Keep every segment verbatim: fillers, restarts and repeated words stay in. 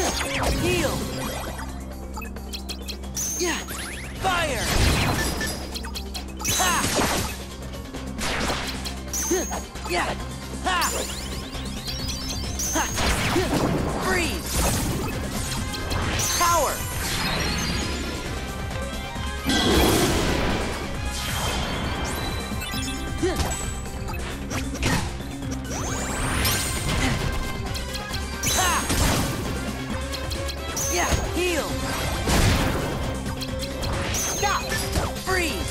Heal! Yeah! Fire! Ha! Yeah! Ha! Ha! Freeze! Power! Yeah, heal! Stop! Freeze!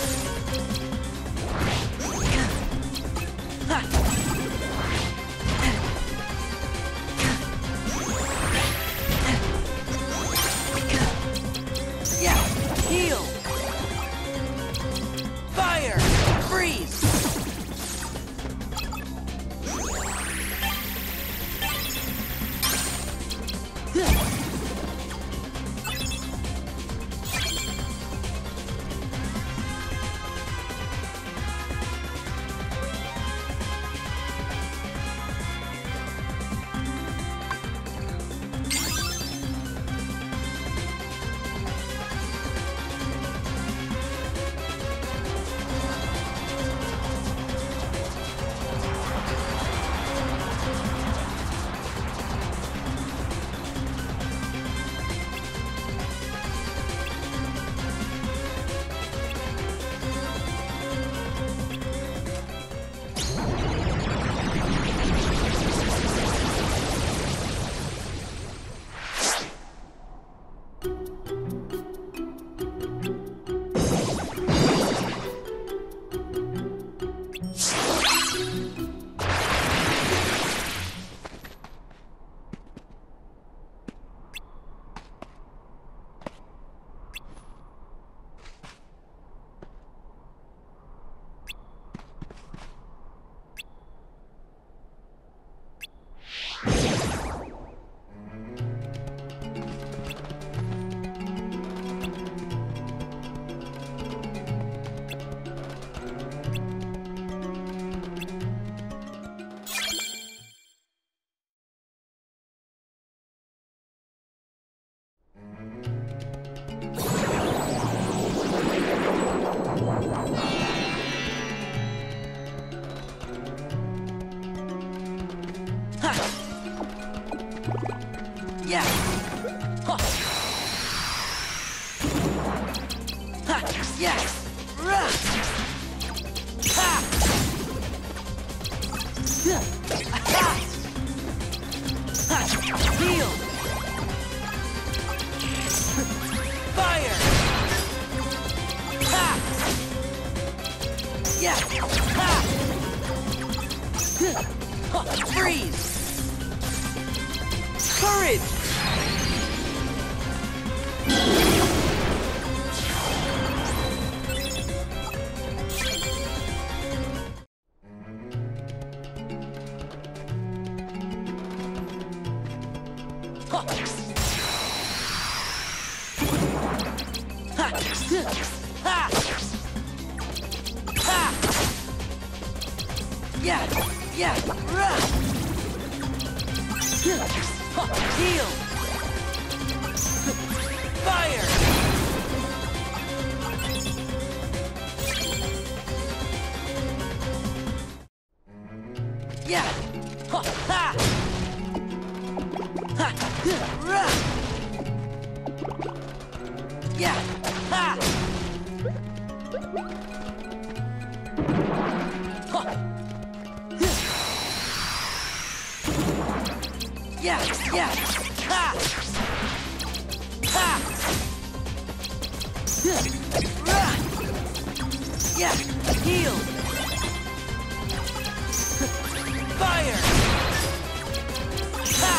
Yeah, heal! Fire! Freeze! Yeah. Huh. Ha. Yes. Rah. Ha. Yeah. Ha. Ha. Heal. Fire. Ha. Yeah. Ha. Ha. Freeze. Courage. Yeah, yeah, run! Heal! Fire! Yeah! Ha! Ha! Ha! Run! Yeah! Ha! Ha! Yeah, yeah, ha! Ha! Run! Yeah, heal! Fire! Ha!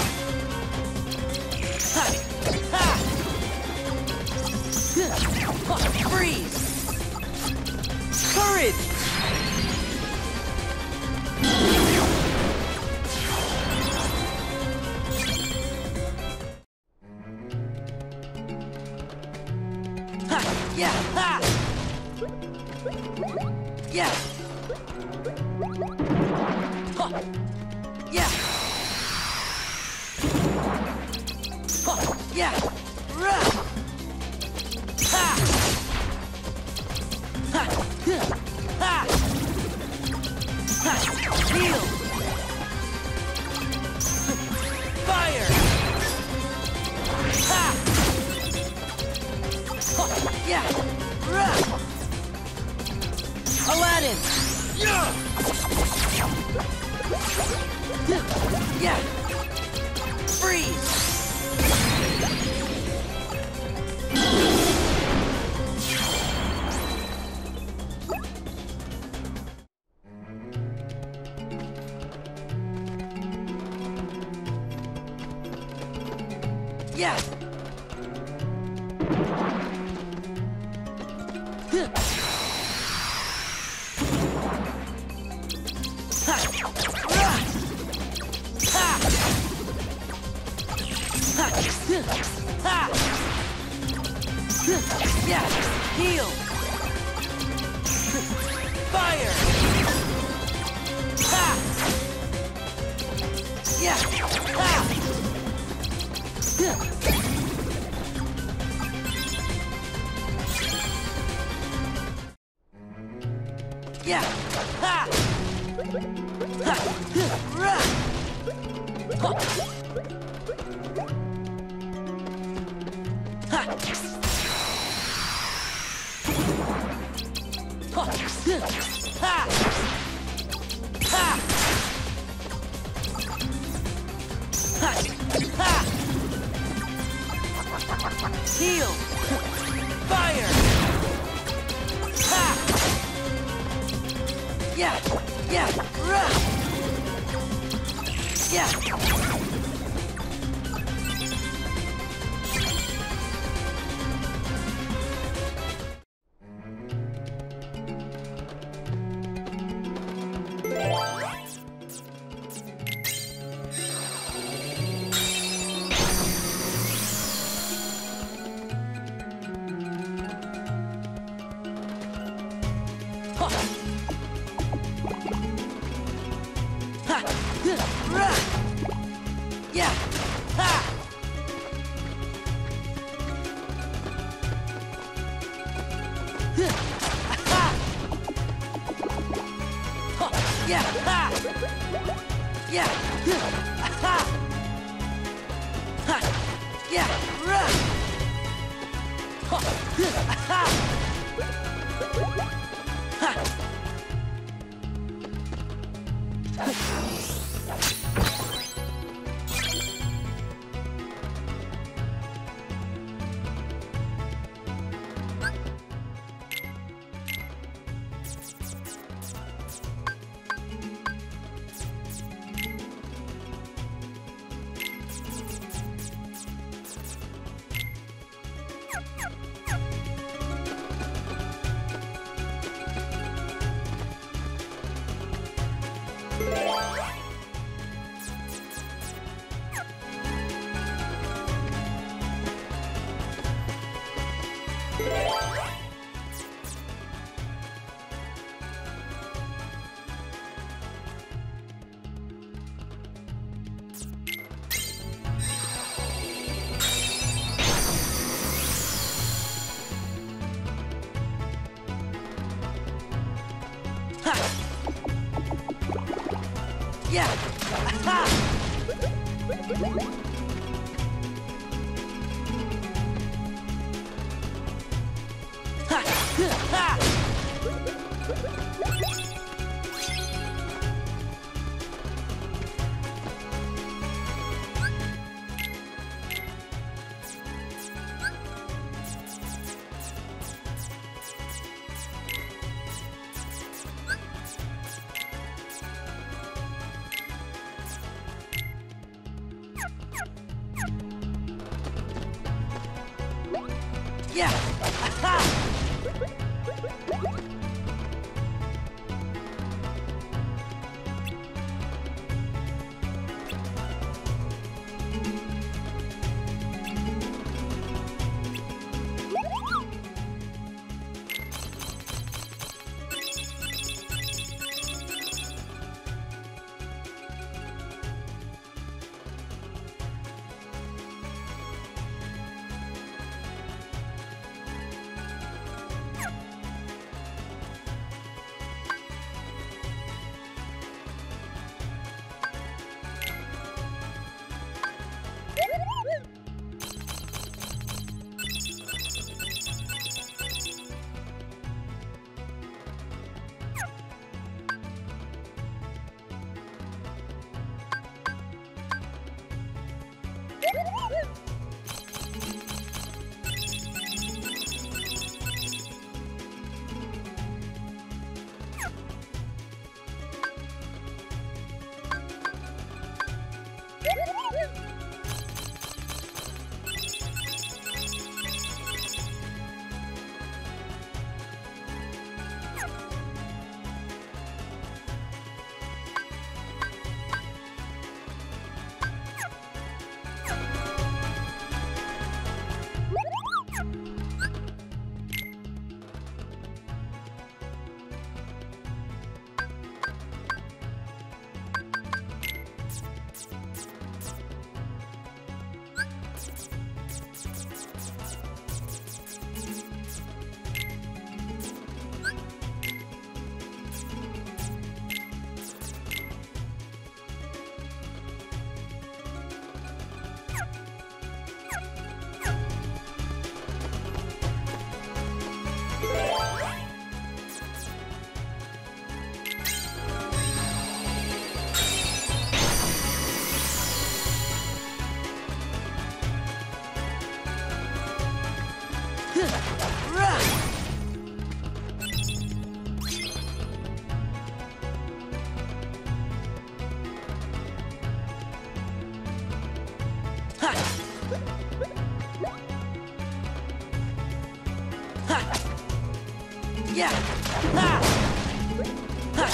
Ha! Ha! Freeze! Courage! Yeah, ha! Yeah! Ha! Yeah! Yeah! Rah! Ha! Ha! Ha! Ha! Heal! Fire! Ha! Yeah! Rah! Aladdin! Yeah! Yeah! Freeze! Yeah! Ha! Rah! Ha! Ha! Ha! Yeah! Heal! Fire! Ha! Yeah! Ha! Yeah! Ha! Ha! Rah! Ha! Ha! Ha! Ha! Ha! Ha! Ha! Heal! Fire! Ha! Yeah! Yeah! Rah! Yeah! Ha! Ha! Rah! Yeah! Ha! Ha! Ha! Yeah! Ha! Yeah! Ha! Ha! Yeah! Rah! Ha! Ha! Ha! Ha! Yeah! Ha! Ha! Ha! Yeah! Ha! Ha! Ha! Yeah! Ha! Ha!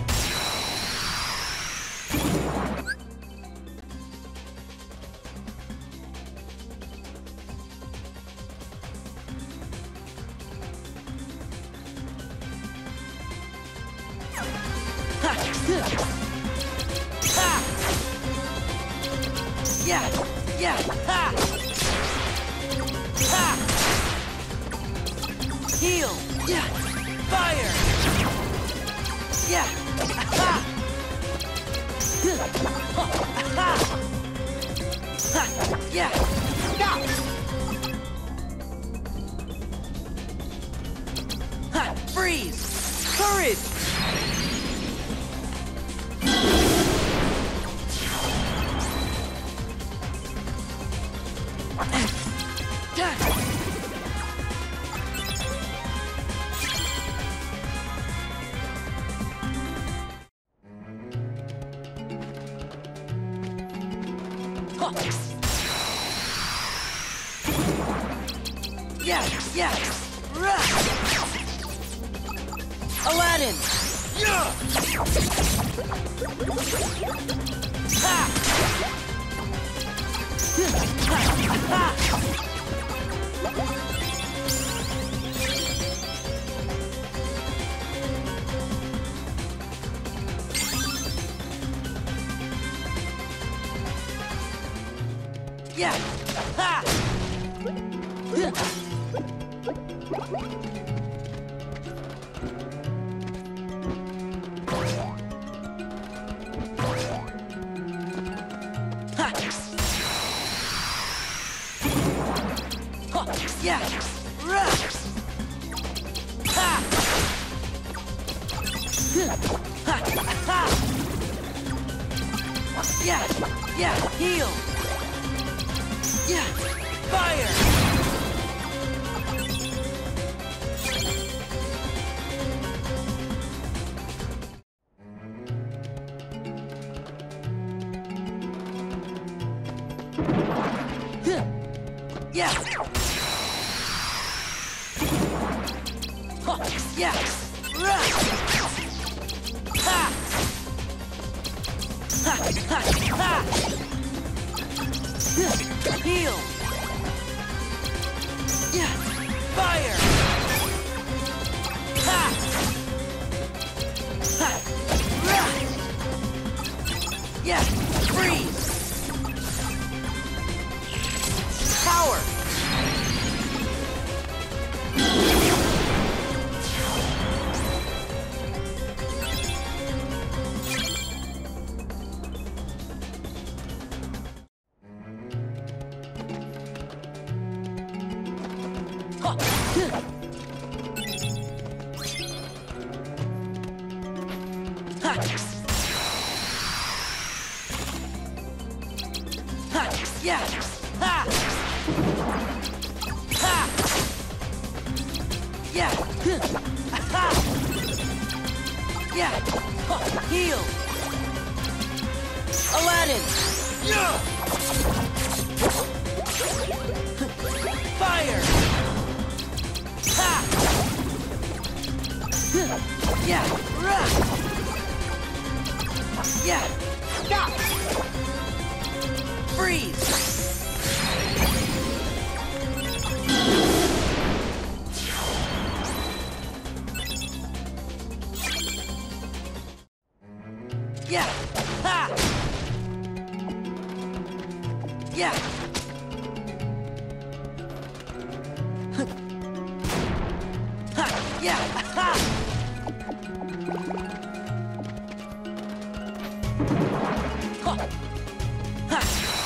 Yeah! Yeah! Ha! Ha! Heal! Yeah! Fire! Yeah! Ha! Ha! Ha! Yeah! Stop! Ha! Freeze! Courage! Yeah, yeah. Aladdin. Yeah. Ha. Ha. Ha. Yeah. Ha. Yeah! Ha! Ha! Ha! Yeah! Yeah! Heal! Yeah! Fire! Yeah! Yeah! Ha! Ha! Ha! Ha! Heal! Yeah! Fire! Ha! Ha! Yeah! Freeze! Power! Yeah! Ha! Ha! Yeah! Ha! Yeah! Heal! Aladdin! Yeah! Fire! Ha! Yeah! Yeah! Stop! Freeze! Yeah! Ha! Yeah! Ha! Yeah! Ha! Ha! Ha!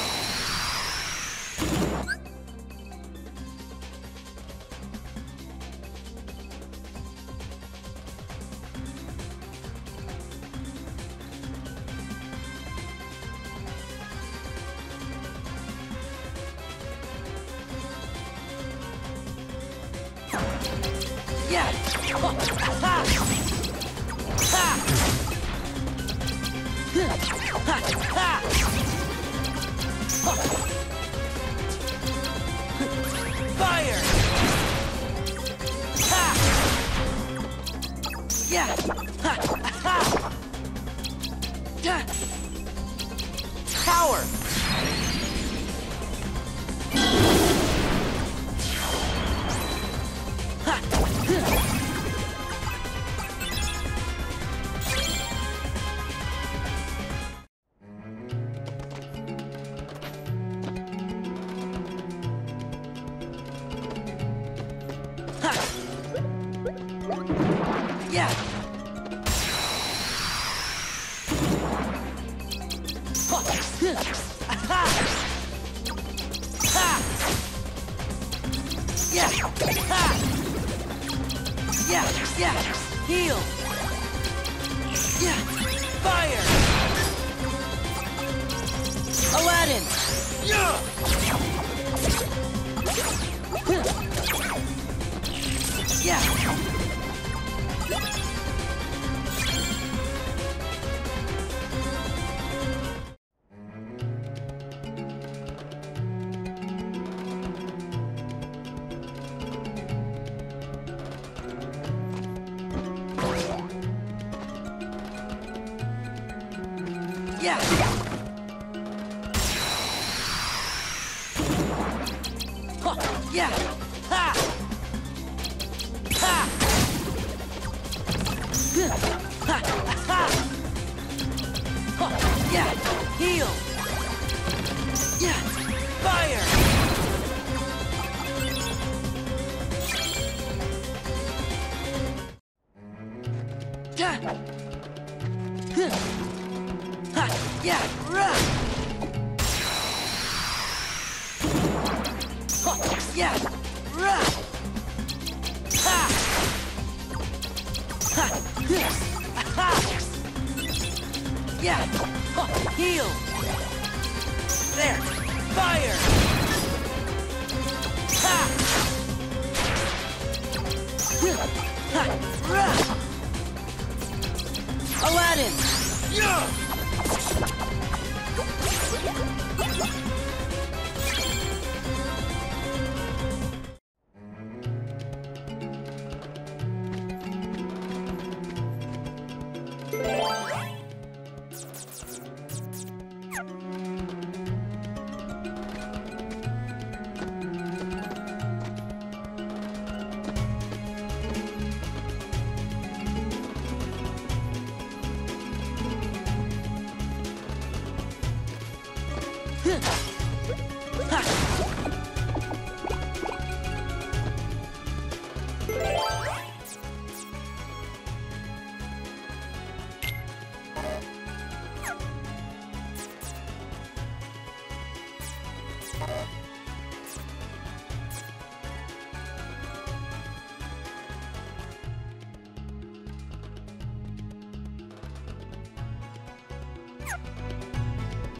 Yeah! Ha! Ha! Ha! Ha! Ha! Ha! Ha! Yeah! Ha! Yeah! Yeah! Heal! Yeah! Fire! Aladdin! Yeah! Yeah! Yeah! Huh. Yeah! Ha! Ha! Huh. Ha! Ha! Huh. Yeah! Heal! Yeah! Fire! Yeah! Huh. Ha! Yeah! Run! Huh. Yeah! Run! Ha! Ha! Yes! Ha! Yeah! Huh. Heal! There! Fire! Ha! Huh. Ha! Run! Aladdin! Yeah! Huh.